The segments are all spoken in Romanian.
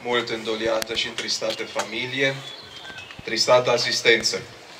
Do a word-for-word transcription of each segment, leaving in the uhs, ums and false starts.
mult îndoliată și întristată familie, tristată asistență.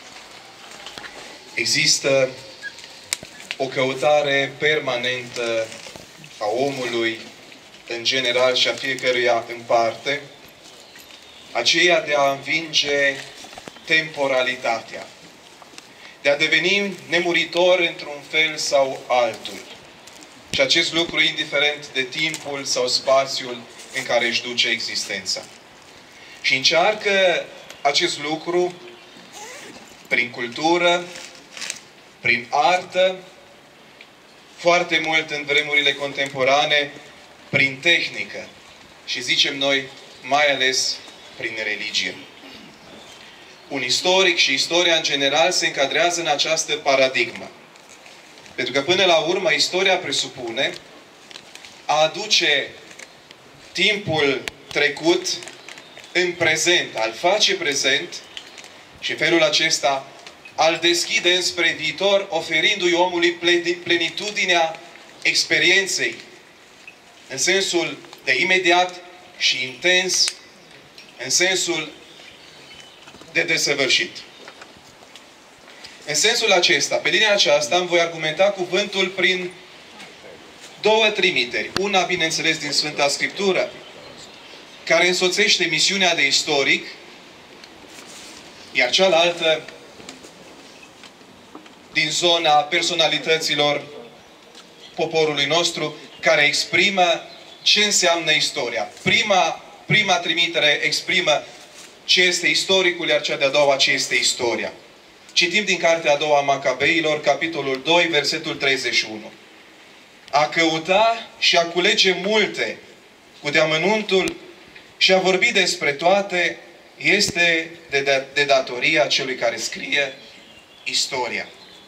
Există o căutare permanentă a omului în general și a fiecăruia în parte, aceea de a învinge temporalitatea, de a deveni nemuritor într-un fel sau altul. Și acest lucru indiferent de timpul sau spațiul în care își duce existența. Și încearcă acest lucru prin cultură, prin artă, foarte mult în vremurile contemporane, prin tehnică și zicem noi, mai ales prin religie. Un istoric și istoria în general se încadrează în această paradigmă. Pentru că până la urmă istoria presupune a aduce timpul trecut în prezent, al face prezent și în felul acesta al deschide înspre viitor, oferindu-i omului plenitudinea experienței în sensul de imediat și intens, în sensul de desăvârșit. În sensul acesta, pe linia aceasta, îmi voi argumenta cuvântul prin două trimiteri. Una, bineînțeles, din Sfânta Scriptură, care însoțește misiunea de istoric, iar cealaltă din zona personalităților poporului nostru, care exprimă ce înseamnă istoria. Prima, prima trimitere exprimă ce este istoricul, iar cea de-a doua ce este istoria. Citim din cartea a doua a Macabeilor, capitolul doi, versetul treizeci și unu. A căuta și a culege multe cu deamănuntul și a vorbi despre toate este de, de, de datoria celui care scrie istoria.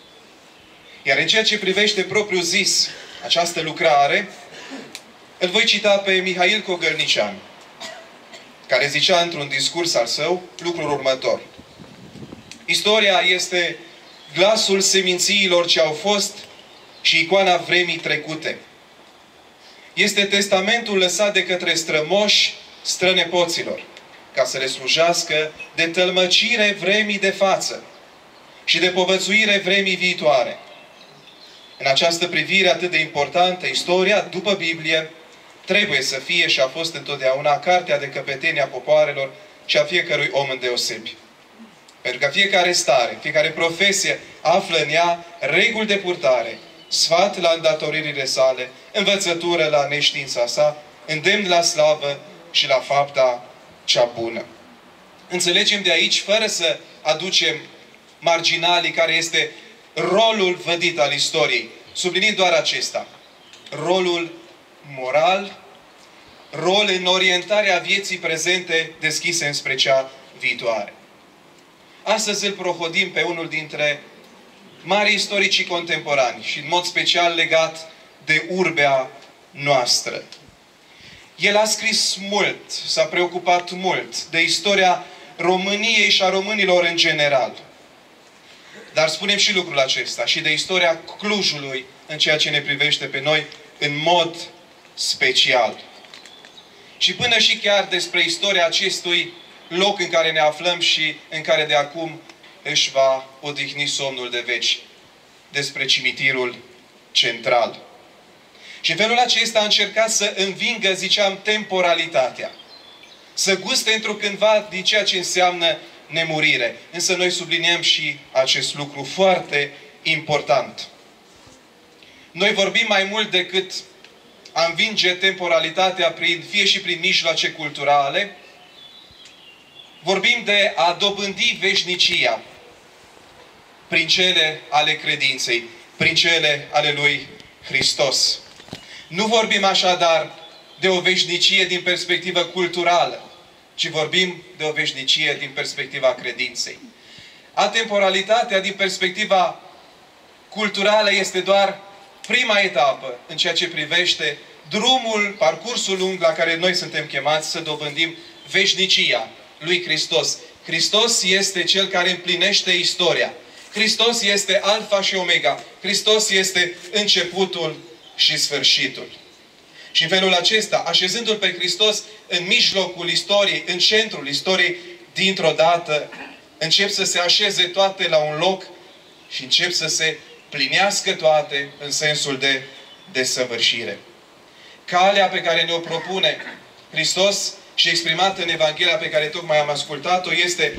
Iar în ceea ce privește propriu zis această lucrare, îl voi cita pe Mihail Cogălnician, care zicea într-un discurs al său lucrul următor. Istoria este glasul semințiilor ce au fost și icoana vremii trecute. Este testamentul lăsat de către strămoși strănepoților, ca să le slujească de tălmăcire vremii de față și de povățuire vremii viitoare. În această privire atât de importantă, istoria, după Biblie, trebuie să fie și a fost întotdeauna cartea de căpetenie a popoarelor și a fiecărui om îndeosebi. Pentru că fiecare stare, fiecare profesie află în ea reguli de purtare, sfat la îndatoririle sale, învățătură la neștiința sa, îndemn la slavă și la fapta cea bună. Înțelegem de aici, fără să aducem marginalii, care este rolul vădit al istoriei, subliniind doar acesta. Rolul moral, rol în orientarea vieții prezente deschise înspre cea viitoare. Astăzi îl prohodim pe unul dintre mari istoricii contemporani și în mod special legat de urbea noastră. El a scris mult, s-a preocupat mult de istoria României și a românilor în general. Dar spunem și lucrul acesta, și de istoria Clujului în ceea ce ne privește pe noi în mod special. Și până și chiar despre istoria acestui loc în care ne aflăm și în care de acum își va odihni somnul de veci, despre cimitirul central. Și în felul acesta a încercat să învingă, ziceam, temporalitatea. Să guste întrucândva din ceea ce înseamnă nemurire. Însă noi subliniem și acest lucru foarte important. Noi vorbim mai mult decât a învinge temporalitatea prin, fie și prin mijloace culturale, vorbim de a dobândi veșnicia prin cele ale credinței, prin cele ale lui Hristos. Nu vorbim așadar de o veșnicie din perspectivă culturală, ci vorbim de o veșnicie din perspectiva credinței. Atemporalitatea din perspectiva culturală este doar prima etapă în ceea ce privește drumul, parcursul lung la care noi suntem chemați să dobândim veșnicia lui Hristos. Hristos este Cel care împlinește istoria. Hristos este Alfa și Omega. Hristos este începutul și sfârșitul. Și în felul acesta, așezându-L pe Hristos în mijlocul istoriei, în centrul istoriei, dintr-o dată încep să se așeze toate la un loc și încep să se plinească toate în sensul de desăvârșire. Calea pe care ne-o propune Hristos și exprimată în Evanghelia pe care tocmai am ascultat-o este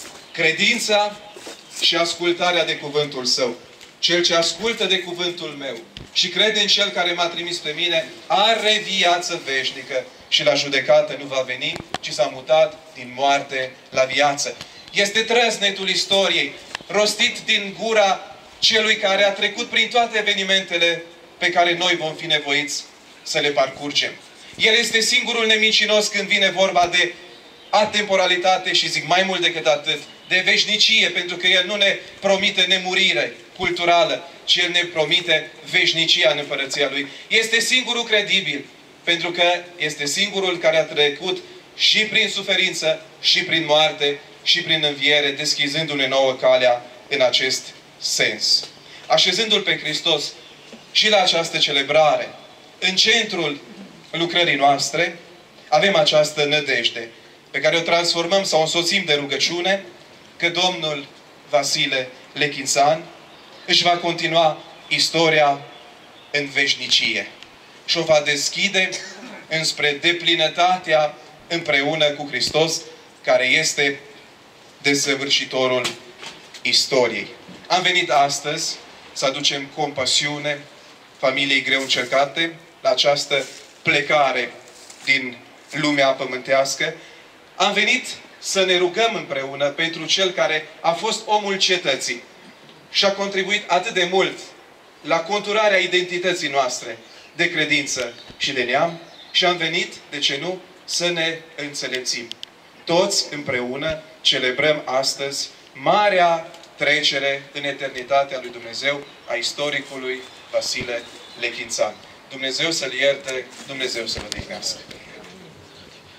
credința și ascultarea de cuvântul Său. Cel ce ascultă de cuvântul meu și crede în Cel care m-a trimis pe mine, are viață veșnică și la judecată nu va veni, ci s-a mutat din moarte la viață. Este trăsnetul istoriei, rostit din gura celui care a trecut prin toate evenimentele pe care noi vom fi nevoiți să le parcurgem. El este singurul nemincinos când vine vorba de atemporalitate și zic mai mult decât atât, de veșnicie, pentru că El nu ne promite nemurire culturală, ci El ne promite veșnicia în împărăția Lui. Este singurul credibil, pentru că este singurul care a trecut și prin suferință, și prin moarte, și prin înviere, deschizându-ne nouă calea în acest sens. Așezându-L pe Hristos și la această celebrare, în centrul lucrării noastre, avem această nădejde pe care o transformăm sau o însoțim de rugăciune, că Domnul Vasile Lechințan își va continua istoria în veșnicie și o va deschide înspre deplinătatea împreună cu Hristos, care este desăvârșitorul istoriei. Am venit astăzi să aducem compasiune familiei greu încercate la această plecare din lumea pământească. Am venit să ne rugăm împreună pentru Cel care a fost omul cetății și a contribuit atât de mult la conturarea identității noastre de credință și de neam și am venit, de ce nu, să ne înțelepțim. Toți împreună celebrăm astăzi marea trecere în eternitatea lui Dumnezeu a istoricului Vasile Lechințan. Dumnezeu să-l ierte, Dumnezeu să-l odihnească.